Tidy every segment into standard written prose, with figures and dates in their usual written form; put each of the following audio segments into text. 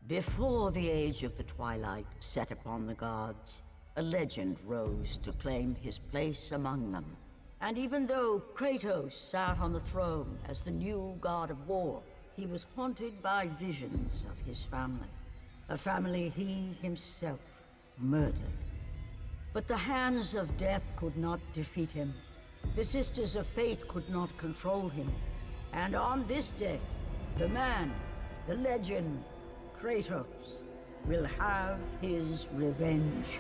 Before the age of the twilight set upon the gods, a legend rose to claim his place among them. And even though Kratos sat on the throne as the new god of war, he was haunted by visions of his family. A family he himself murdered. But the hands of death could not defeat him. The Sisters of Fate could not control him. And on this day, the man, the legend, Kratos, will have his revenge.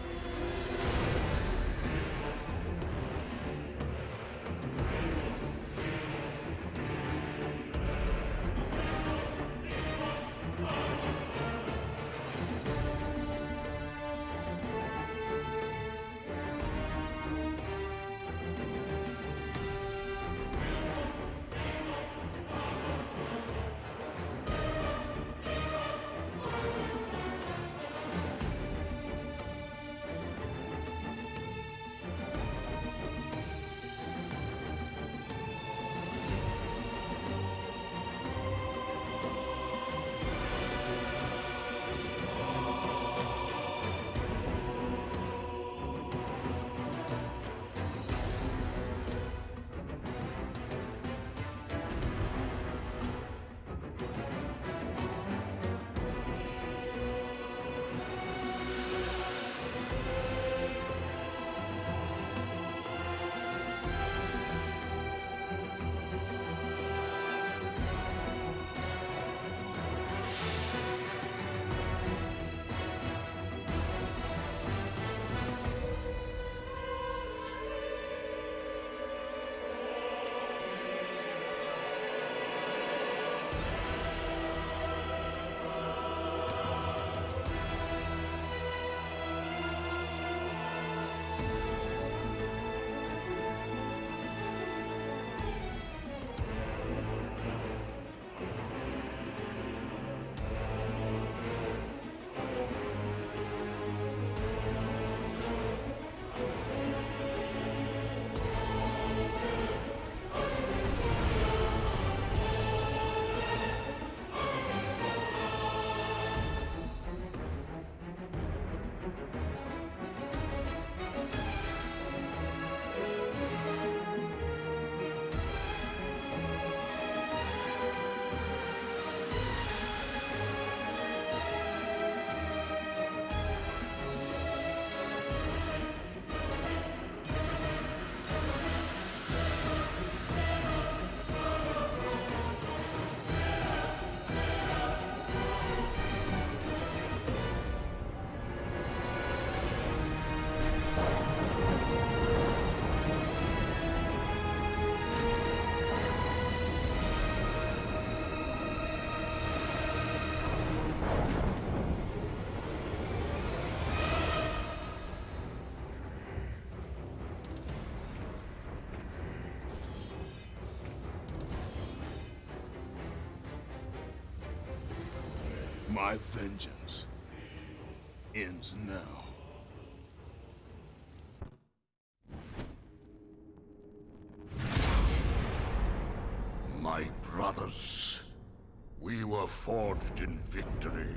My vengeance ends now. My brothers, we were forged in victory.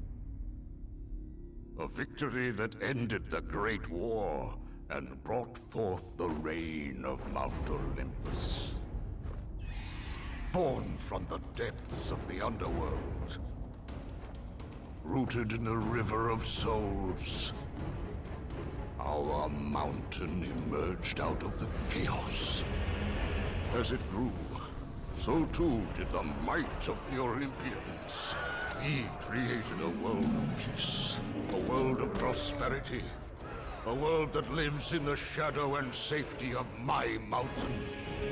A victory that ended the Great War and brought forth the reign of Mount Olympus. Born from the depths of the underworld, rooted in the River of Souls, our mountain emerged out of the chaos. As it grew, so too did the might of the Olympians. We created a world of peace, a world of prosperity, a world that lives in the shadow and safety of my mountain.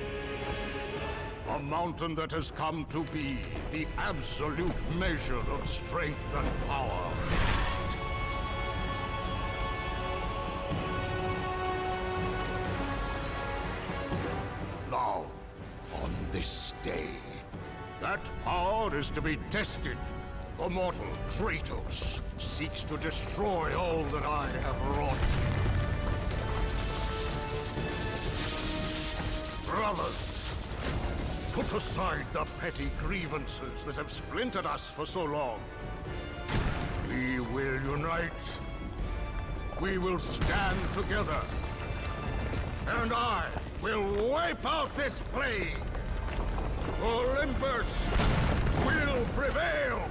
A mountain that has come to be the absolute measure of strength and power. Now, on this day, that power is to be tested. The mortal Kratos seeks to destroy all that I have wrought. Brothers, put aside the petty grievances that have splintered us for so long. We will unite. We will stand together. And I will wipe out this plague. Olympus will prevail.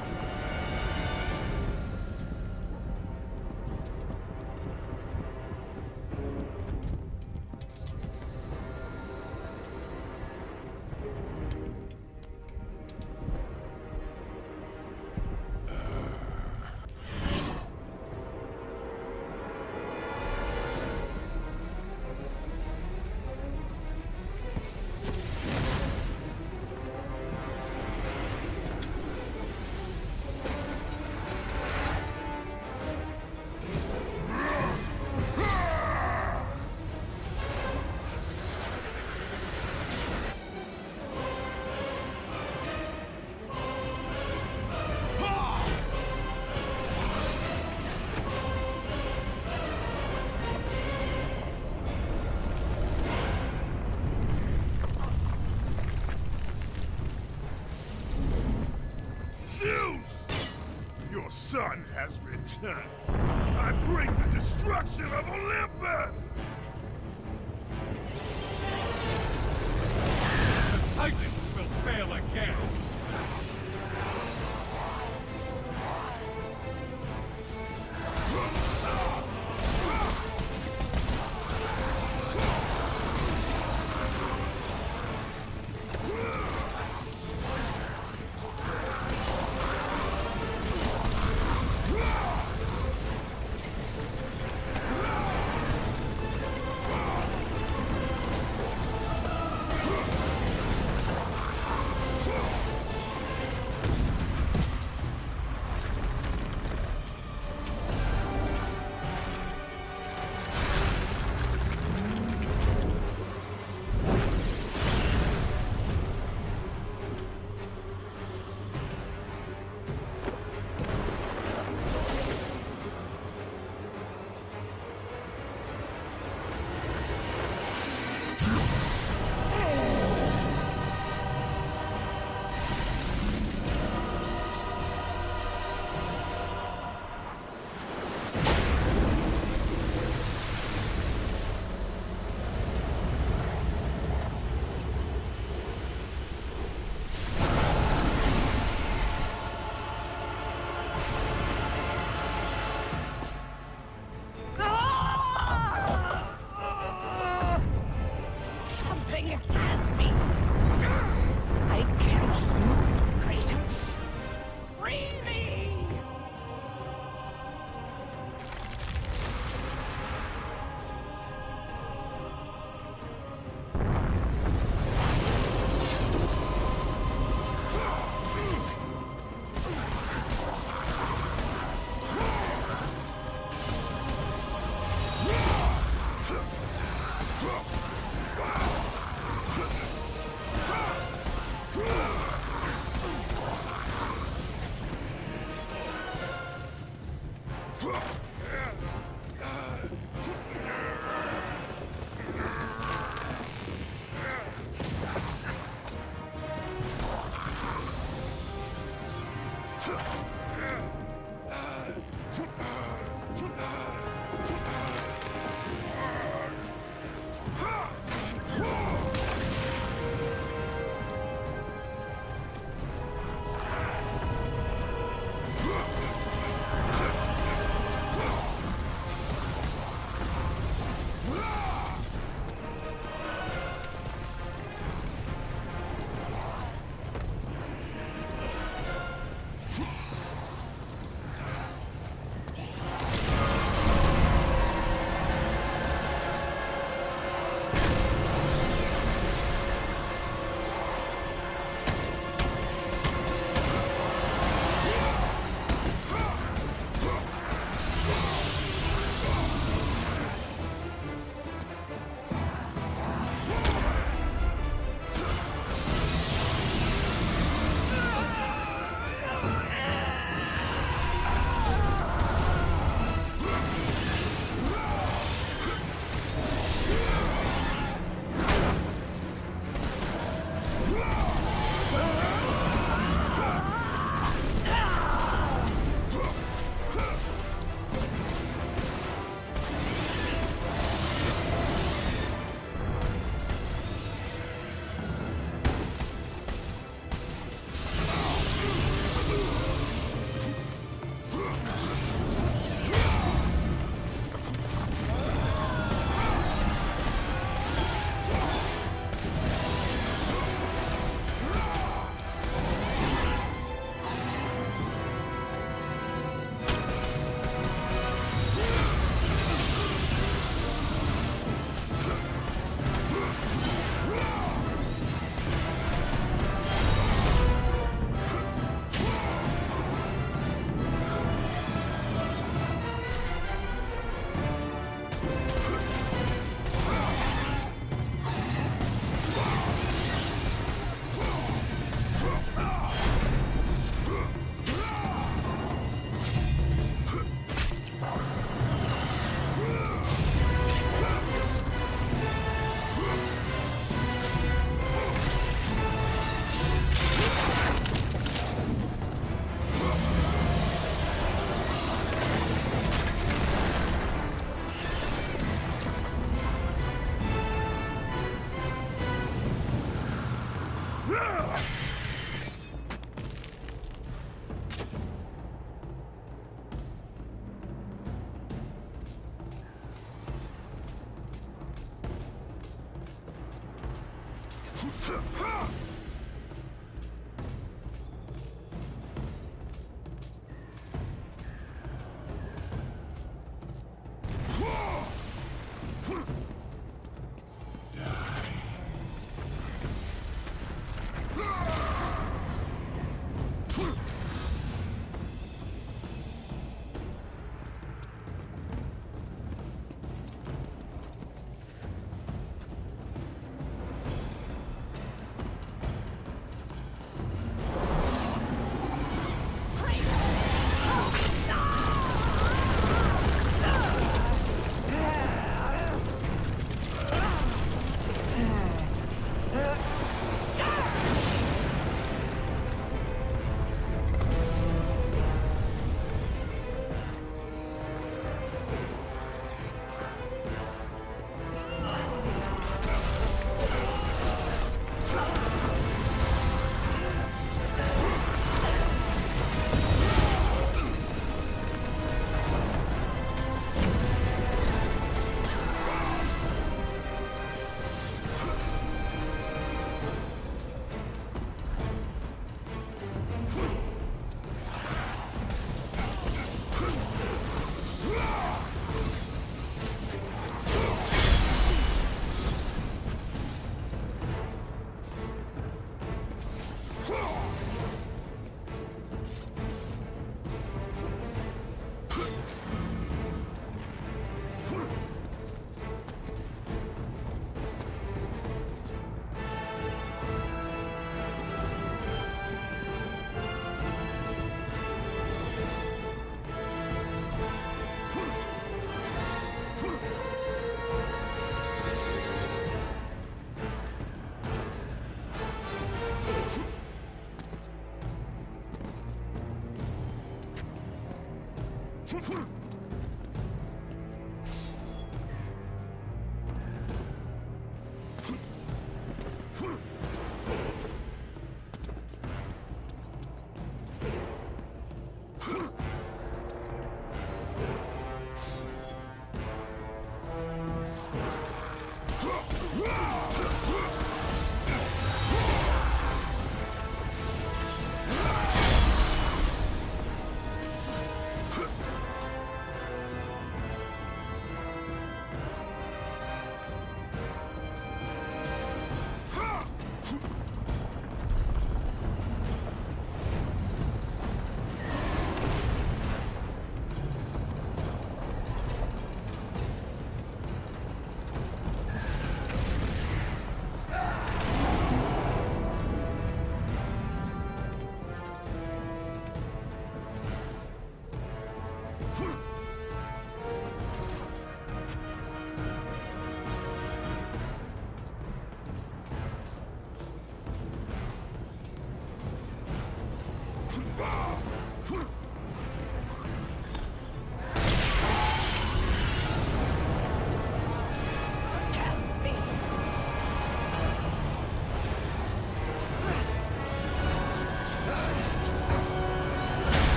Your son has returned. I bring the destruction of Olympus! The Titans will fail again! Has me. I cannot move, Kratos. Free me!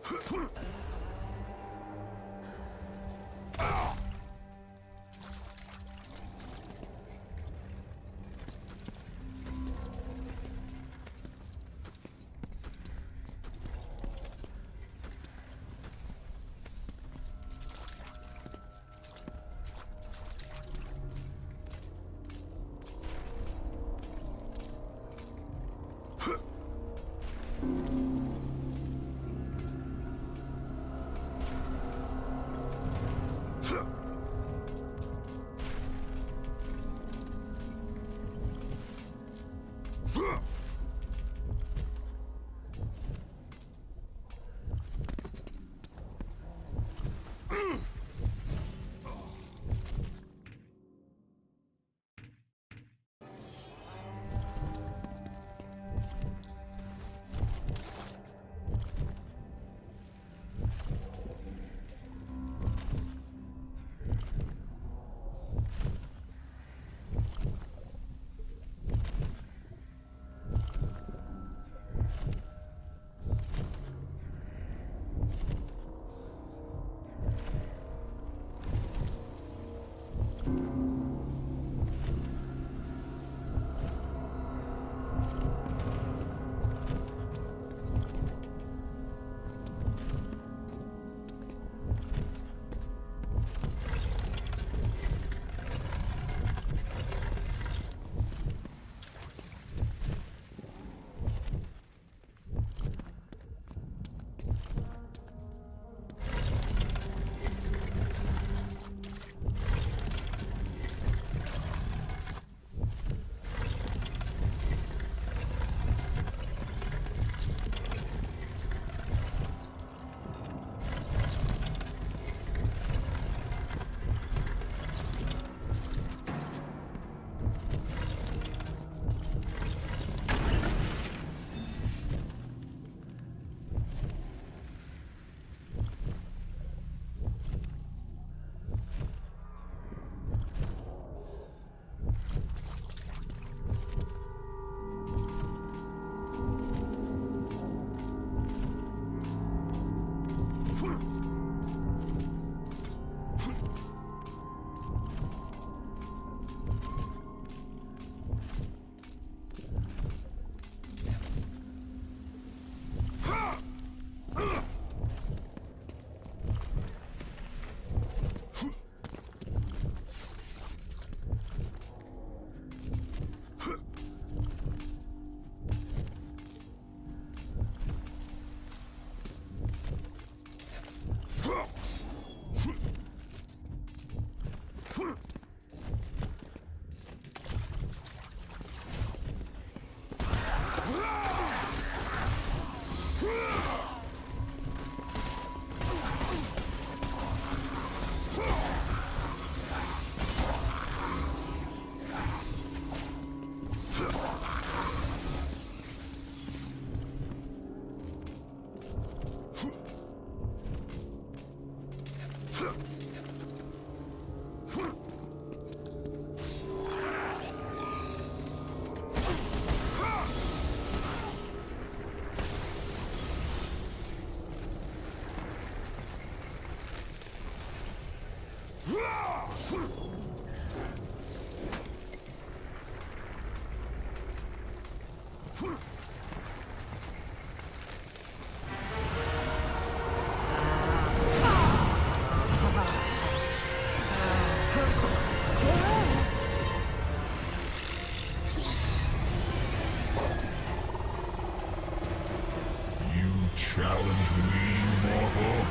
Challenge me, mortal?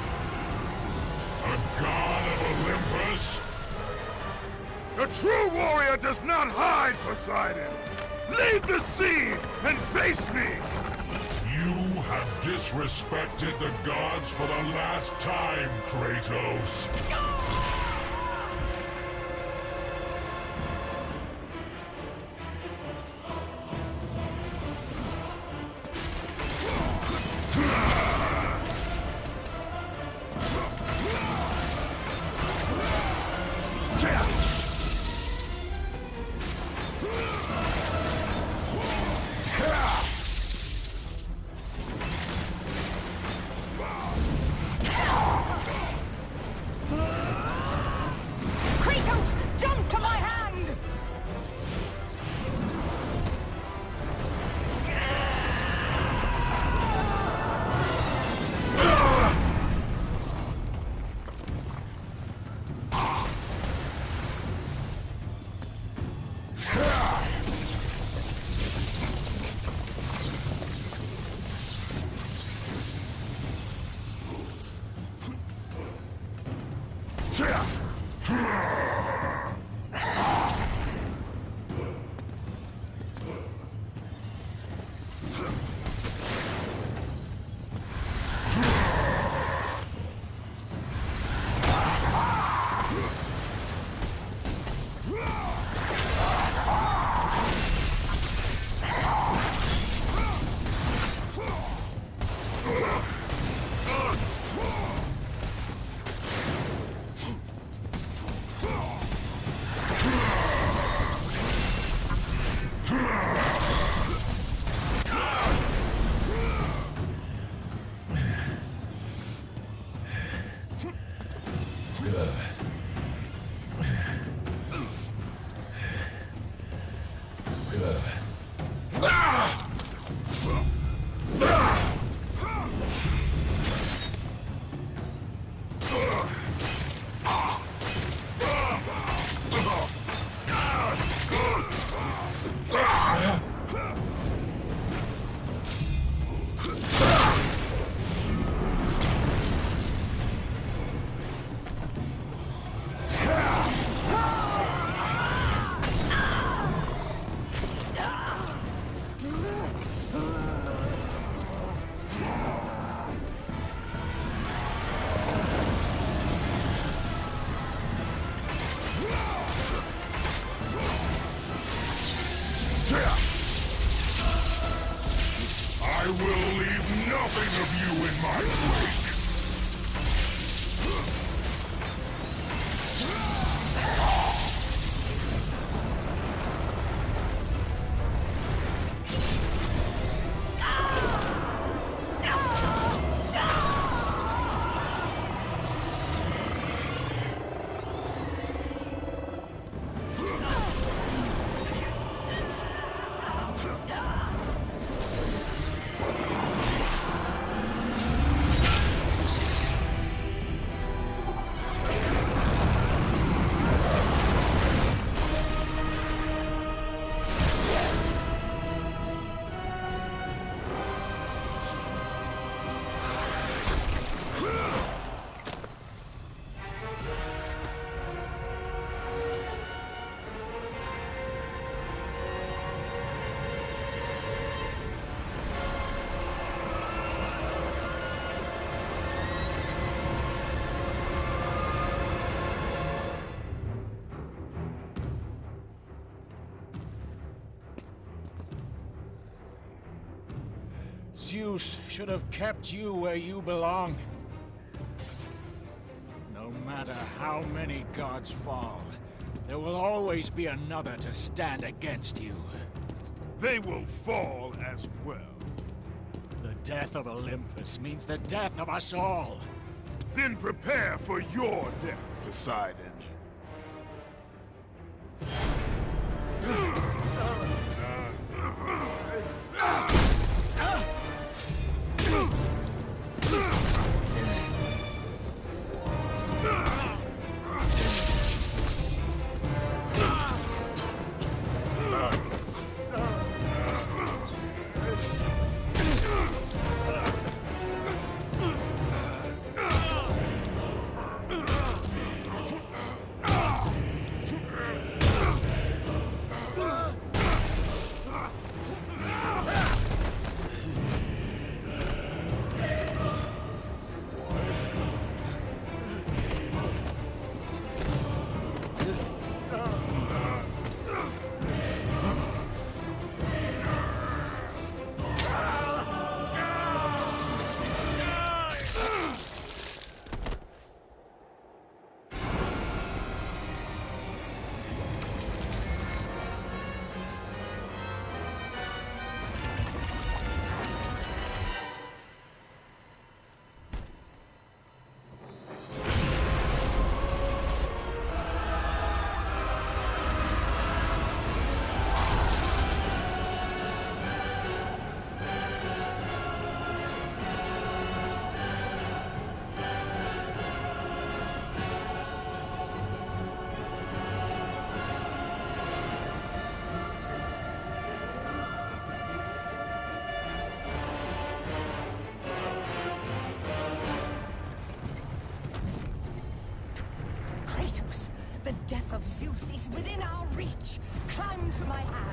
A god of Olympus? A true warrior does not hide, Poseidon! Leave the sea and face me! You have disrespected the gods for the last time, Kratos. I will leave nothing of you in my wake! Zeus should have kept you where you belong. No matter how many gods fall, there will always be another to stand against you. They will fall as well. The death of Olympus means the death of us all. Then prepare for your death, Poseidon. The death of Zeus is within our reach. Climb to my hand.